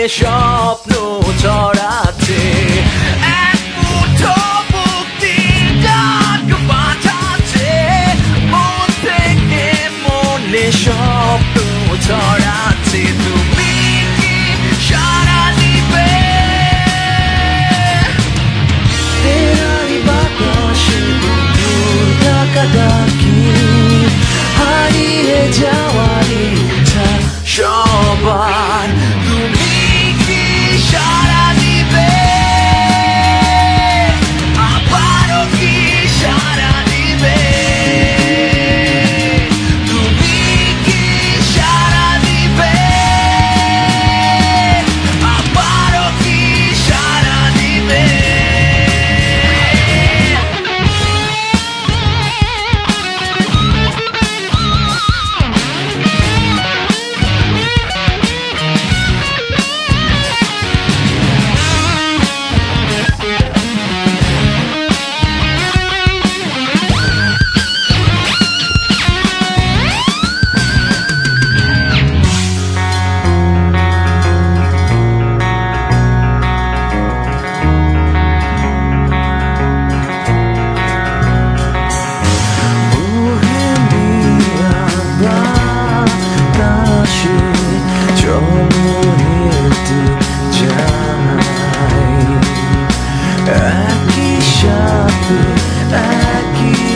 স্বপ্ন ছড়াচ্ছে এক মুঠো মুক্তির ডাক বাজাচ্ছে মন থেকে মনে স্বপ্ন ছড়াচ্ছে তুমি কি সাড়া দিবে তেরাই বাতাসে বন্ধুর ডাকাডাকি হারিয়ে যাওয়ার ইচ্ছা সবার তুমি কি সাড়া দিবে আবারও কি সাড়া দিবে তুমি কি সাড়া দিবে আবারও কি সাড়া দিবে একই সাথে একই